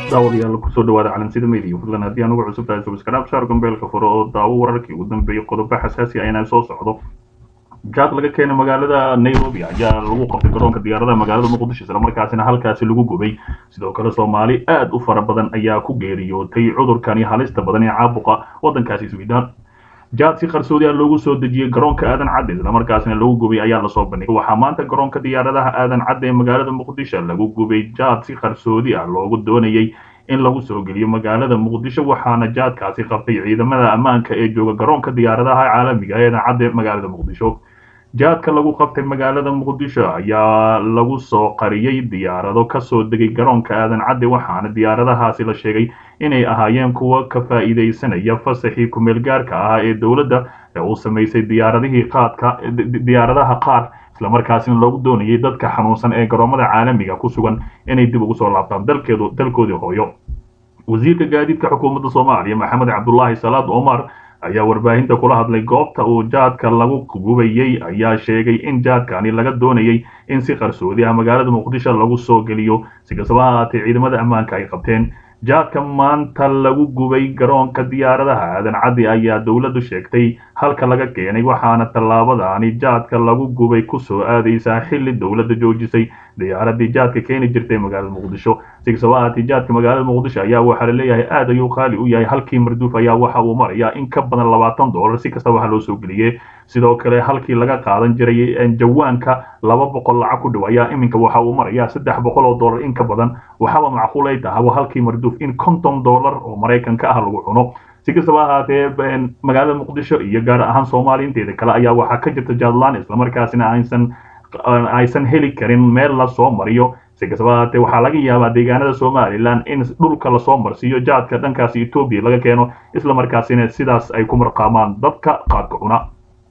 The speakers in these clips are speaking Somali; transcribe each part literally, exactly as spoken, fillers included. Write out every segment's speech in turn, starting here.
daawadayaal kusoo dhawaada calansida media fadlan haddii aan ugu cusub tahay subscribe shaar gambeelka furo oo daawo wararkii ugu dambeeyay qodobo xasaasi ah inaan soo socdo jaad laga keenay magaalada Nairobi ayaa lagu qabtay garoonka diyaaradaha magaalada Muqdisho isla markaasina halkaasi lagu gubay sidoo kale Soomaali aad u fara badan ayaa ku geeriyootay cudurkani halista badan ee caabuqa wadankaasi Sweden jaad si qarsoodi ah loogu soo dejiyay garoonka aadan cadde isla markaasina lagu gubay ayaa la soo bandhigay waxa maanta garoonka diyaaradaha aadan cadde ee magaalada Muqdisho lagu gubay jaad si qarsoodi ah loogu doonayay in lagu soo geliyo magaalada Muqdisho waxaana jaadkaasi qabtay ciidamada ammaanka ee jooga garoonka diyaaradaha caalamiga ee aadan cadde magaalada Muqdisho jaadka lagu qabtay magaalada Muqdisho ayaa lagu soo qariyay diyaarado ka soo degay garoonka aadan cadde waxaana diyaaradahaasi la sheegay inay ahaayeen kuwa ka faa'iideysanaya fasaxii ku meel gaarka ah ee dawladda ee uu sameysay diyaaradihii qaadka diyaaradaha qaar isla markaasina loogu doonayay dadka xanuunsan ee garoomada caalamiga ku sugan inay dib ugu soo laabtaan dalkeedu dalkoodii hooyo wasiirka gaadiidka xukuumadda Soomaaliya Maxamed Cabdullaahi Salaad Omar ayaa warbaahinta kula hadlay goobta uu jaadka lagu gubayay ayaa sheegay in jaadkani laga doonayay in si qarsoodi ah magaalada Muqdisho lagu soo geliyo si kastaba ha ahaatee ciidamada ammaanka ay qabteen jaadka maanta lagu gubay garoonka diyaaradaha aadan cadde ayaa dawladdu sheegtay halka laga keenay waxaana tallaabadaani jaadka lagu gubay ku soo aadaysaa xilli dawladda joojisay diyaaradii jaadka keeni jirtay magaalada Muqdisho si kastaba ha ahaatee jaadka magaalada Muqdisho ayaa waxa la leeyahay aad ayuu qaali u yahay halkii marduuf ayaa waxa uu marayaa in ka badan labaatan dollar si kastaba waxa loo soo geliyay sidoo kale halkii laga qaadan jiray jawaanka laba boqol lacag ku dhow ayaa iminka waxa uu marayaa saddex boqol oo dollar in ka badan waxaba macquul ay tahay halkii marduuf in konton dollar oo Mareykanka ah lagu cuno si kastaba ha ahaatee magaalada Muqdisho iyo gaar ahaan Soomaaliya inteeda kale ayaa waxa ka jirta jaadlaan isla markaasina aysan aysan heli karin meel la soo mariyo si kastaba ha ahaatee waxaa laga yaabaa deegaanada Somaliland in dhulka la soo marsiyo jaadka dhankaas Ethiopia laga keeno isla markaasina sidaas ay ku marqaamaan dadka qaadka cuna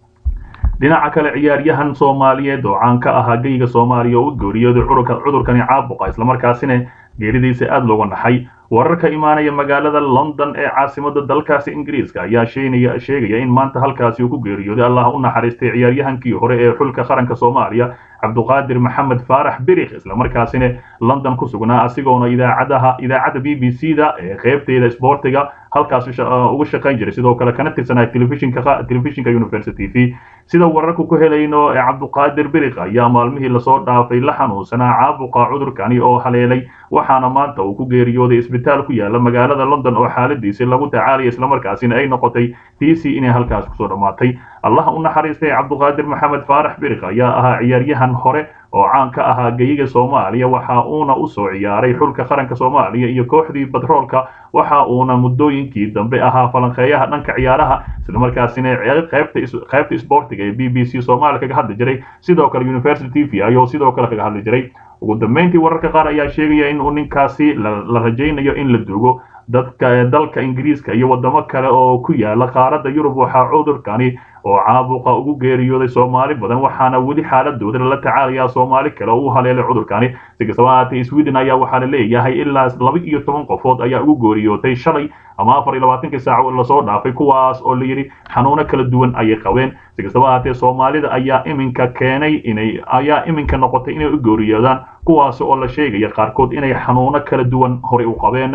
dhinaca kale ciyaaryahan Soomaaliyeed oo caan ka ah geyga Soomaaliya oo geeriyooday cudurka cudurkani caabuqa isla markaasina geeridiisa aad looga naxay wararka imaanaya magaalada London ee caasimadda dalkaasi Ingiriiska ayaa sheegaya sheegaya in maanta halkaasi uu ku geeriyooday Allah u naxariistay ciyaaryahankii hore ee xulka qaranka Soomaaliya Cabduqaadir Maxamed Faarax Biriq isla markaasina London ku sugnaa asigoona idaacadaha idaacada B B C da ee qaybteeda sportiga halkaas ugu shaqayn jiray sidoo kale kana tirsanaa telefishinka telefishinka University T V sida wararku ku helayno ee Cabduqaadir Biriq ayaa maalmihii la soo dhaafay la xanuunsanaa caabuqa cudurkani oo haleelay waxaana maanta uu ku geeriyooday isbitaal ku yaala magaalada London oo xaaladiisa lagu tacaalay isla markaasina ay noqotay T C inay halkaas ku soo dhamaatay Allah u naxariistay Cabduqaadir Maxamed Faarax Biriq ayaa ahaa ciyaaryahan hore oo caan ka ahaa geyga Soomaaliya waxa uuna u soo ciyaaray xulka qaranka Soomaaliya iyo kooxdii Batroolka waxa uuna muddooyinkii dambe ahaa falanqeeyaha dhanka ciyaaraha isla markaasina qaybta qaybta sportiga ee B B C Soomaaliya kaga hadli jiray sidoo kale University T V ayuu sidoo kale kaga hadli jiray ugu dambeyntii wararka qaar ayaa sheegaya in uu ninkaasi la rajaynayo in la duugo dadka dalka Ingiriiska iyo wadamo kale oo ku yaala qaaradda Yurub waxa cudurkani oo caabuqa ugu geeriyooday Soomaali badan waxaana wali xaaladooda la tacaalaya Soomaali kale oo haleelay cudurkani si kastaba ha ahaatee Sweden ayaa waxa la leeyahay ilaa laba iyo toban qofood ayaa ugu geeriyootay shalay ama afar iyo labaatan saac la soo dhaafay kuwaas oo la yiri xanuuno kala duwan ay qabeen si kastaba ha ahaatee Soomaalida ayaa iminka keenay inay ayaa iminka noqotay inay u geeriyoodaan kuwaas oo la sheegay qaarkood inay xanuuno kala duwan hore u qabeen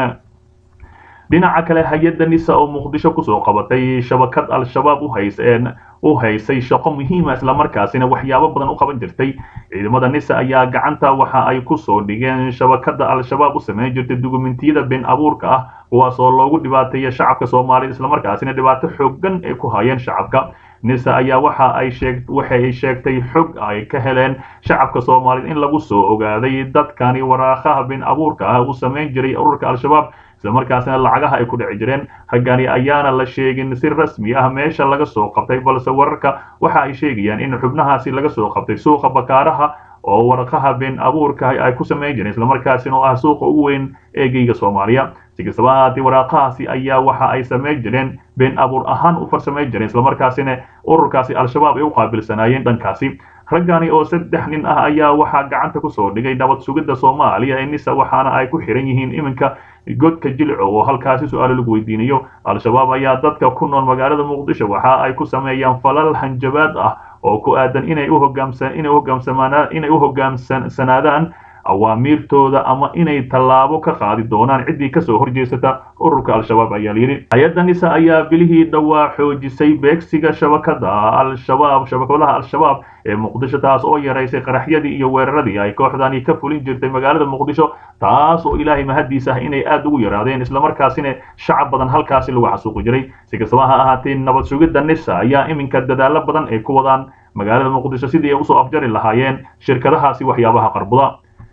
dhinaca kale hay'adda Nisa oo Muqdisho ku soo qabatay shabakad al-shabaab u hayseen u haysay shaqo muhiim ah isla markaasina waxyaabo badan u qaban jirtay ciidamada Nisa ayaa gacanta waxa ay ku soo dhigeen shabakada al-shabaab u sameeyay jirtay dukumentiyada been abuurka ah kuwaas oo loogu dhibaateeyay shacabka Soomaaliyeed isla markaasina dhibaato xooggan ay ku hayeen shacabka Nisa ayaa waxa ay sheegtay waxa ay sheegtay xog ay ka heleen shacabka Soomaaliyeed in lagu soo ogaaday dadkani waraaqaha been abuurka ah u sameyn jiray ururka al-shabaab isla markaasina lacagaha ay ku dhici jireen hagani ayaana la sheegin si rasmi ah meesha laga soo qabtay balse wararka waxa ay sheegayaan in xubnahaasi laga soo qabtay suuqa bakaaraha oo warqaha been abuurka ay ku sameeyeen jireen isla markaasina oo ah suuqa ugu weyn ee geyga Soomaaliya si kastaba ha ahaatee waraqahaasi ayaa waxa ay sameeyeen jireen been abuur ahaan u farsameeyeen jireen isla markaasina ururkaasi al-shabaab ay u qaabilsanaayeen dhankaasi ragani oo saddex nin ah ayaa waxa gacanta ku soo dhigay nabad sugidda Soomaaliya ee Nisa waxaana ay ku xiran yihiin iminka godka jilco oo halkaasi su'aalo lagu weydiinayo al-shabaab ayaa dadka ku nool magaalada Muqdisho waxa ay ku sameeyaan falal hanjabaad ah oo ku aadan inay u hoggaamsan inay u hoggaamsamaan inay u hoggaamsanaadaan awaamiirtooda ama inay tallaabo ka qaadi doonaan ciddii kasoo horjeesata ururka al-shabaab ayaa layidhi. hay-adda nisa ayaa bilihii dhowaa xoojisay beegsiga shabakada al-shabaab shabakadaha al-shabaab ee muqdisho, taas oo yaraysay qaraxyadii iyo weeraradii ay kooxdani ka fulin jirtay magaalada muqdisho, taas oo ilaahay mahadiis ah inay aad ugu yaraadeen islamarkaasina shacab badan halkaasi lagu xasuuqi jiray. si kastaba ha ahaatee nabad sugidda nisa ayaa iminka dadaalo badan ay ku wadaan magaalada muqdisho sidii ay usoo afjari lahaayeen shirkadahaasi waxyaabaha qarbuda.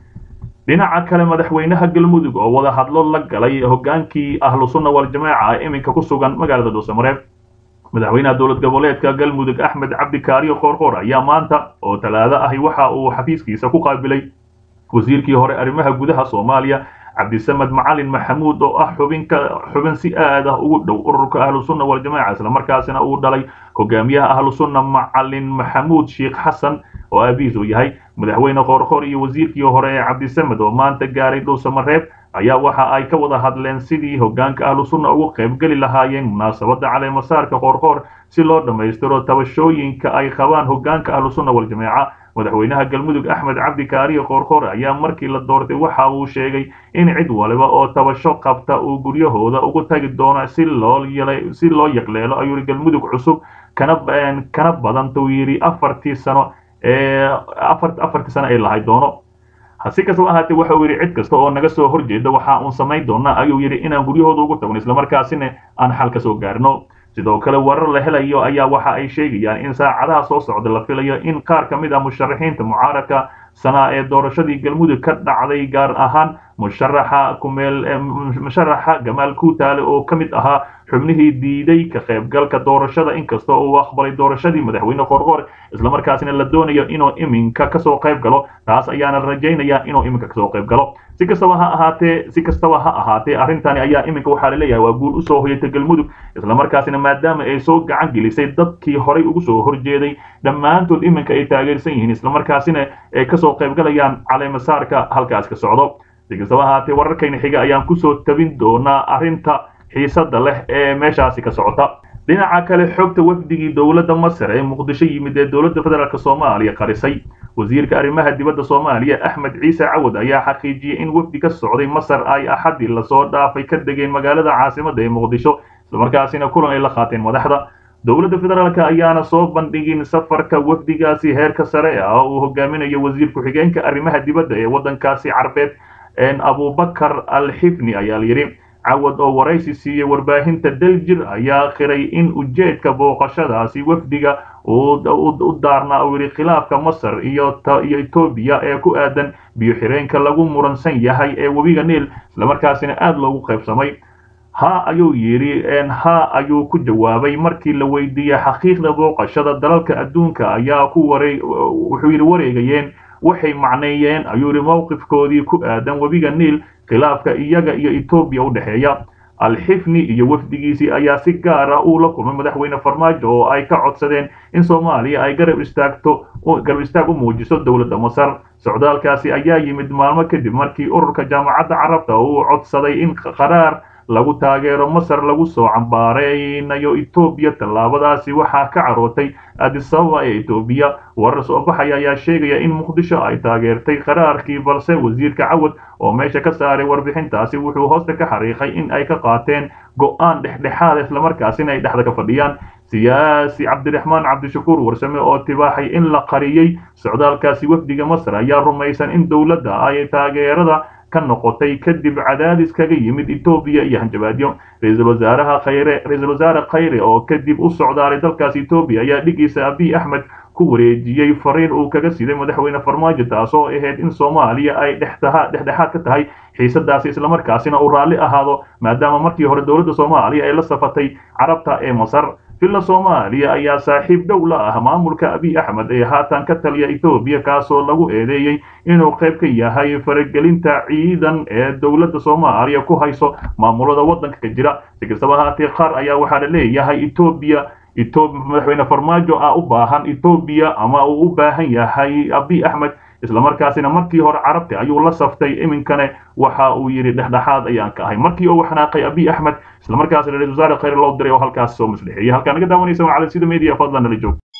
dhinaca kale madaxweynaha galmudug oo wada hadlo la galay hogaankii ahlu sunna wal jamaaca ee iminka ku sugan magaalada dhuusamareeb. madaxweynaha dowlad goboleedka galmudug axmed cabdi kaariyo qoorqoor ayaa maanta oo talaado ahi waxa uu xafiiskiisa ku qaabilay wasiirkii hore arrimaha gudaha soomaaliya cabdisamed macalin maxamuud oo ah xubinka xubin si aad ah ugu dhow ururka ahlu sunna wal jamaaca islamarkaasina uu dhalay hogaamiyaha ahlu sunna macalin maxamuud sheekh xasan oo aabihiis uu yahay. madaxweyne qoorqoor iyo wasiirkii hore ee cabdisamed oo maanta gaaray dhuusamareeb ayaa waxa ay ka wada hadleen sidii hogaanka ahlu sunna ugu qaybgeli lahaayeen munaasabadda caleemasaarka qoorqoor si loo dhammaystiro tabashooyinka ay qabaan hogaanka ahlu sunna wal jamaaca. madaxweynaha galmudug axmed cabdi kaariyo qoorqoor ayaa markii la doortay waxa uu sheegay in cid waliba oo tabasho qabta uu guryahooda ugu tagi doono si loo yelay si loo yaqleelo ayuu yidhi galmudug cusub kana kana badan tuu yidhi afartii sano ee afar afartii sano ay lahayd doono. hasi kastaba ahaatee waxa uu yidhi cid kasta oo naga soo horjeeda waxa uun samayn doonaa ayuu yidhi inaan guryahooda ugu tagno islamarkaasina aan xal ka soo gaarno. sidoo kale warar la helayo ayaa waxa ay sheegayaan in saacadaha soo socda la filayo in qaar ka mid ah musharaxiinta mucaaradka sanaa ee doorashadii galmudug ka dhacday gaar ahaan musharaxa kumeel musharaxa gamaal kuutaale oo ka mid ahaa xubnihii diiday ka qaybgalka doorashada inkasta oo uu aqbalay doorashadii madaxweyne qoorqoor islamarkaasina la doonayo inuu iminka kasoo qayb galo, taas ayaana rajaynaya inuu iminka kasoo qayb galo. si kastaba ha ahaatee si kastaba ha ahaatee arrintani ayaa iminka waxaa la leeyahay waa guul usoo hoyatay galmudug islamarkaasina maadaama ay soo gacan gelisay dadkii horay ugu soo horjeeday dhammaantood iminka ay taageersan yihiin islamarkaasina ay kasoo qayb galayaan caleemasaarka halkaas ka socdo. si kastaba ahaatee wararkayna xiga ayaan kusoo tabin doonaa arrinta xiisada leh ee meeshaasi ka socota. dhinaca kale xogta wafdigii dowladda masar ee muqdisho yimid ee dowladda federaalk soomaaliya qarisay. wasiirka arrimaha dibadda soomaaliya axmed ciise cawad ayaa xaqiijiyey in wafdi ka socday masar ay axadii lasoo dhaafay ka degeen magaalada caasimadda ee muqdisho islamarkaasina kulan ay la qaateen madaxda dowladda federaalk ayaana soo bandhigin safarka wafdigaasi heerka sare ah uu hogaaminayo wasiir ku-xigeenka arrimaha dibadda ee waddankaasi carbeed abubakar al-xifni ayaa layidhi. cawad oo waraysi siiyey warbaahinta daljir ayaa qiray in ujeedka booqashadaasi wafdiga u daarnaa uu yidhi khilaafka masar iyo iyo etoobiya ee ku aadan biyo xireenka lagu muransan yahay ee webiga niil islamarkaasina aad loogu qaybsamay. ha ayuu yidhi ha ayuu ku jawaabay markii la weydiiyey xaqiiqda booqashada dalalka adduunka ayaa ku wareey wuxuu yidhi wareegayeen waxay macneeyeen ayuu yidhi mowqifkoodii ku aadan webiga niil khilaafka iyaga iyo etoobiya u dhexeeya. al-xifni iyo wafdigiisii ayaa si gaar ah uu la kulmay madaxweyne farmaajo oo ay ka codsadeen in soomaaliya ay garab istaagto garab istaag u muujiso dowladda masar. socdaalkaasi ayaa yimid maalmo kadib markii ururka jaamacadda carabta uu codsaday in qaraar lagu taageero masar lagu soo cambaareynayo etoobiya. tallaabadaasi waxaa ka carootay addis ababa ee etoobiya. warar soo baxaya ayaa sheegaya in muqdisho ay taageertay qaraarkii balse wasiirka cawad oo meesha ka saaray warbixintaasi wuxuu hoosta ka xariiqay in ay ka qaateen go'aan dhexdhexaad islamarkaasina ay dhexda ka fadhiyaan. siyaasi cabdiraxmaan cabdishakuur warsame oo tibaaxay in la qariyey socdaalkaasi wafdiga masar ayaa rumaysan in dowladda ay taageerada ka noqotay kadib cadaadis kaga yimid etoobiya iyo hanjabaadyo. ra-iisul wasaaraha khayre ra-iisul wasaare khayre oo kadib u socdaalay dalkaas etoobiya ayaa dhigiisa abiy axmed ku wareejiyey fariin uu kaga siday madaxweyne farmaajo taasoo ahayd in soomaaliya ay dhexdhexaad ka tahay xiisadaasi islamarkaasina uu raalli ahaado maadaama markii hore dowladda soomaaliya ay la safatay carabta ee masar. villa soomaaliya ayaa saaxiib dhow la ah maamulka abiy axmed ee haatan ka taliya etoobiya kaasoo lagu eedeeyey inuu qayb ka yahay faragelinta ciidan ee dowladda soomaaliya ku hayso maamulada waddanka ka jira. si kastaba ahaatee qaar ayaa waxaa la leeyahay etoobiya etoobiya madaxweyne farmaajo ah u baahan etoobiya ama uu u baahan yahay abiy axmed islamarkaasina markii hore carabta ayuu la saftay iminkane waxa uu yidhi dhexdhexaad ayaan ka ahay markii uu xanaaqay abiy axmed islamarkaasina ra-iisul wasaare khayre loo diray oo halkaas soo maslixiyey. halkaan naga daawanaysa waa cali sida media fadlan nala joog.